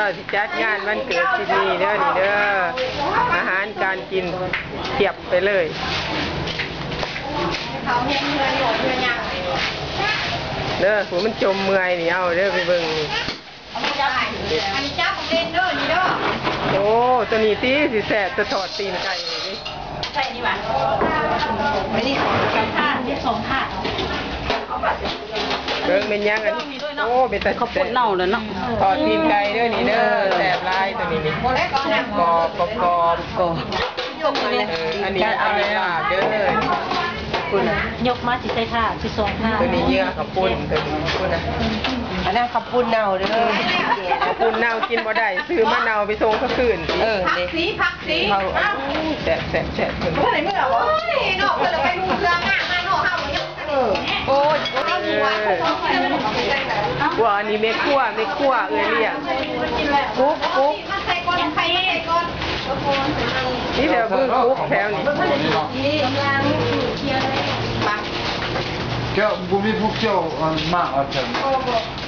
สิจัดงานวันเกิดที่นี่เด้อนี่เด้ออาหารการกินเทียบไปเลยเด้อผมมันจมเมื่อยนี่เอาเด้อไปเบิ่งอันนี้จ้าของเล่นเด้อนี่เด้อโอ้ตัวนี้ตีสิแสบจะถอดตีนไก่เลยดิใช่นี่หว่าไม่ได้สองถาดเบิ่งเป็นยังกันโอ้เป็นแต่เขาปวดเน่าเลยเนาะถอดตีนไก่เด้อนี่เด้อแสบลายตัวนี้นี่กรอบอันนี้เอาเลยลาบเด้อยกมาสิใส่ถาดสิสองถาดตัวนี้เยื่อขับปุ้นตัวนี้ปุ้นนะอันนั้นขับปุ้นเน่าเด้อขับปุ้นเน่ากินบ่ได้ซื้อมะนาวไปส่งเขาคืนผักสีแสบคนเมื่อไหร่เมื่อวะนอกเลยไปดูเครื่องอ่ะมาโน่เฮาโอ้ยหัวอันนี้เม็ดขั้วเอ้ยเรียกกุ๊กใส่ก้อนไข่ก้อนนี่แถวพึ่งกุ๊กแถวนี้เจ้าบุญมีพวกเจ้ามากอาจารย์